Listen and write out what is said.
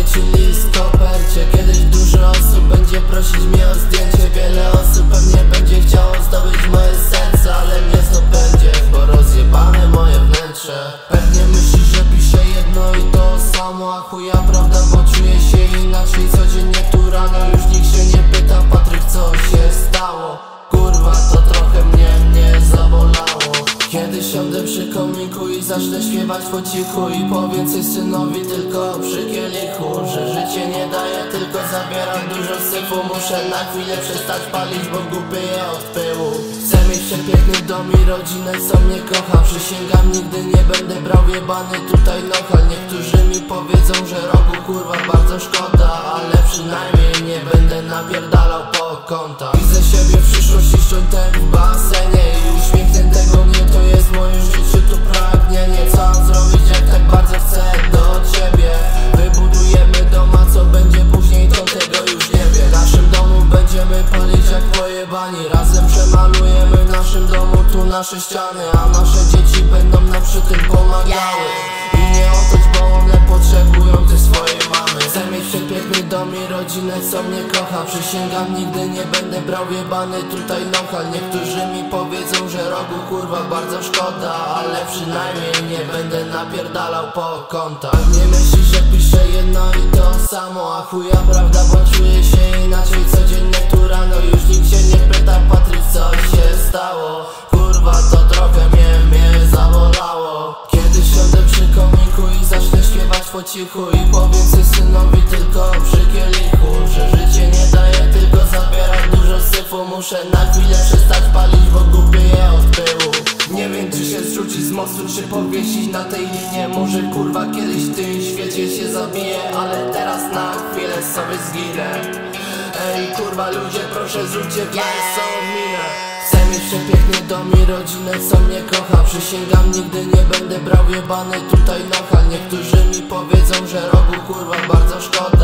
ci list w kopercie. Kiedyś dużo osób będzie prosić mnie o zdjęcie. Wiele osób pewnie będzie chciało zdobyć moje serce, ale mnie zdobędzie, bo rozjebane moje wnętrze. Pewnie myślisz, że piszę jedno i to samo, a chuja prawda, bo czuję się inaczej codziennie tu rano. Już nikt się nie pyta, Patryk, co się stało? Kurwa, to trochę mnie zabolało. Kiedy siądę przy komiku i zacznę śpiewać po cichu i powiem coś synowi tylko przy kielichu, że życie nie daje, tylko zabiera dużo syfu. Muszę na chwilę przestać palić, bo głupieję od pyłu. Chcę mieć przepiękny dom i rodzinę, co mnie kocha. Przysięgam, nigdy nie będę brał jebany tutaj nochal. Niektórzy mi powiedzą, że rogu kurwa bardzo szkoda, ale przynajmniej nie będę napierdalał po kątach. Widzę siebie w przyszłości z jointem w basenie i uśmiechniętego mnie, to jest w moim życiu tu pragnienie. Co mam zrobić, jak tak bardzo chcę do ciebie? Wybudujemy doma, co będzie później, to tego już nie wie. W naszym domu będziemy palić jak pojebani. Razem przemalujemy w naszym domu tu nasze ściany, a nasze dzieci będą nam przy tym pomagały. I nie otoć, bo one potrzebują też swojej mamy. Chcę mieć przepiękny dom i rodzinę, co mnie kocha. Przysięgam, nigdy nie będę brał jebany tutaj nochal. Niektórzy mi powiedzą, że rogu kurwa bardzo szkoda, ale przynajmniej nie będę napierdalał po kątach. Nie myślisz, że piszę jedno i to samo, a chuja prawda, bo czuję się inaczej codziennie tu rano. Już nikt się nie pyta, Patryk, co się stało? Kurwa, to trochę mnie zabolało. Kiedy siądę przy komiku i zacznę śpiewać po cichu i powiem coś synowi tylko przy kielichu, że życie nie daje, tylko zabiera dużo syfu. Muszę na chwilę przestać palić, bo głupieję od pyłu. Nie wiem, czy się zrzucić z mostu, czy powiesić na tej linie. Może kurwa kiedyś w tym świecie się zabiję, ale teraz na chwilę sobie zginę. Ej kurwa ludzie, proszę zróbcie wesołą minę. Chcę mieć przepiękny dom i rodzinę, co mnie kocha. Przysięgam, nigdy nie będę brał jebany tutaj nochal. Niektórzy mi powiedzą, że rogu kurwa bardzo szkoda,